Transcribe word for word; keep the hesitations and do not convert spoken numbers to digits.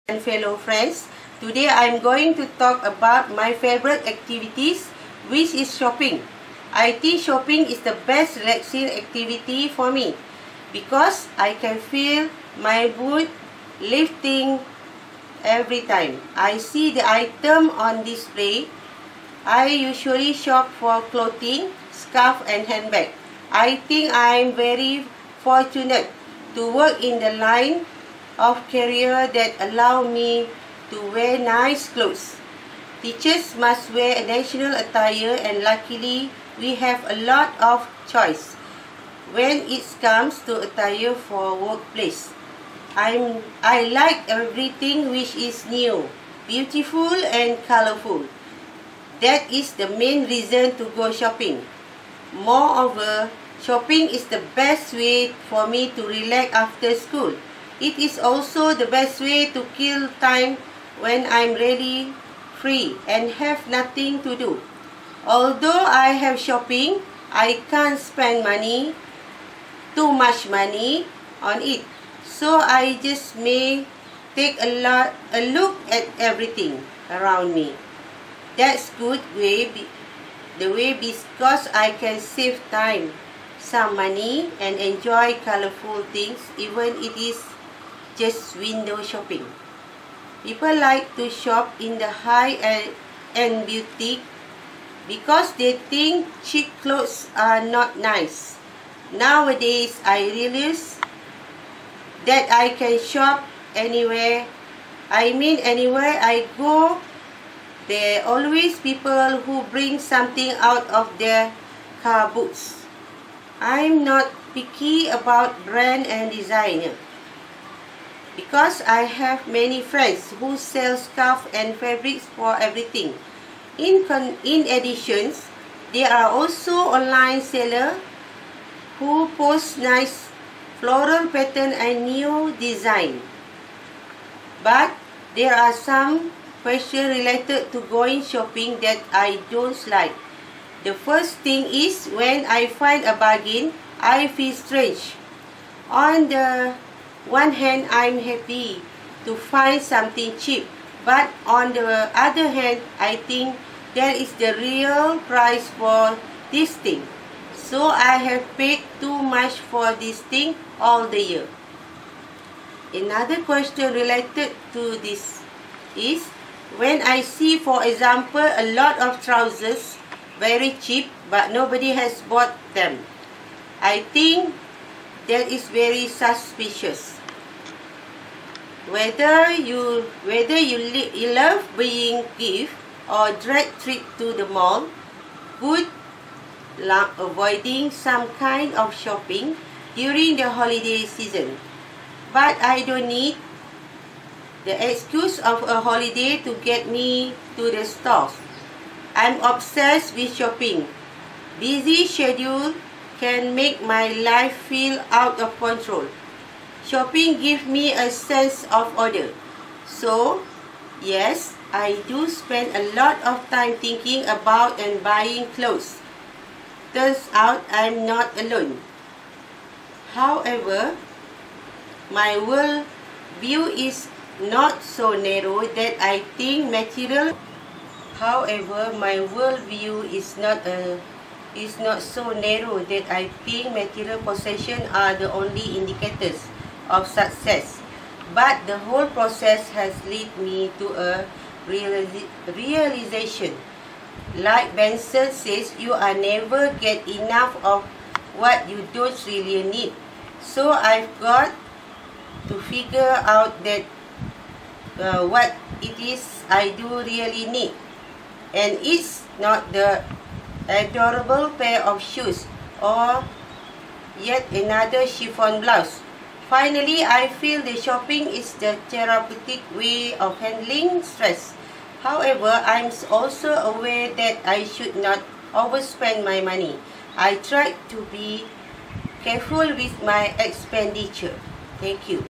And fellow friends, today I'm going to talk about my favorite activities, which is shopping. I think shopping is the best relaxing activity for me because I can feel my mood lifting every time I see the item on display. I usually shop for clothing, scarf and handbag. I think I'm very fortunate to work in the line of career that allow me to wear nice clothes. Teachers must wear a national attire, and luckily we have a lot of choice when it comes to attire for workplace. I'm, I like everything which is new, beautiful and colorful. That is the main reason to go shopping. Moreover, shopping is the best way for me to relax after school. It is also the best way to kill time when I'm really free and have nothing to do. Although I have shopping, I can't spend money, too much money on it. So I just may take a lot a look at everything around me. That's good way the way because I can save time, some money and enjoy colorful things even it is just window shopping. People like to shop in the high-end boutique because they think cheap clothes are not nice. Nowadays, I realize that I can shop anywhere. I mean anywhere I go, there are always people who bring something out of their car boots. I'm not picky about brand and designer, because I have many friends who sell scarf and fabrics for everything. In, in addition, there are also online sellers who post nice floral pattern and new design. But there are some questions related to going shopping that I don't like. The first thing is when I find a bargain, I feel strange. On the one hand, I'm happy to find something cheap, but on the other hand, I think that is the real price for this thing. So I have paid too much for this thing all the year. Another question related to this is when I see, for example, a lot of trousers very cheap, but nobody has bought them. I think that is very suspicious. Whether you whether you, you love buying gift or direct trip to the mall, good luck avoiding some kind of shopping during the holiday season. But I don't need the excuse of a holiday to get me to the stores. I'm obsessed with shopping. Busy schedule can make my life feel out of control. Shopping gives me a sense of order. So, yes, I do spend a lot of time thinking about and buying clothes. Turns out I'm not alone. However, my world view is not so narrow that I think material. However, my world view is not a is not so narrow that I think material possessions are the only indicators of success. But the whole process has led me to a realization. Like Benson says, you are never get enough of what you don't really need. So I've got to figure out that uh, what it is I do really need. And it's not the adorable pair of shoes or yet another chiffon blouse. Finally, I feel the shopping is the therapeutic way of handling stress. However, I'm also aware that I should not overspend my money. I try to be careful with my expenditure. Thank you.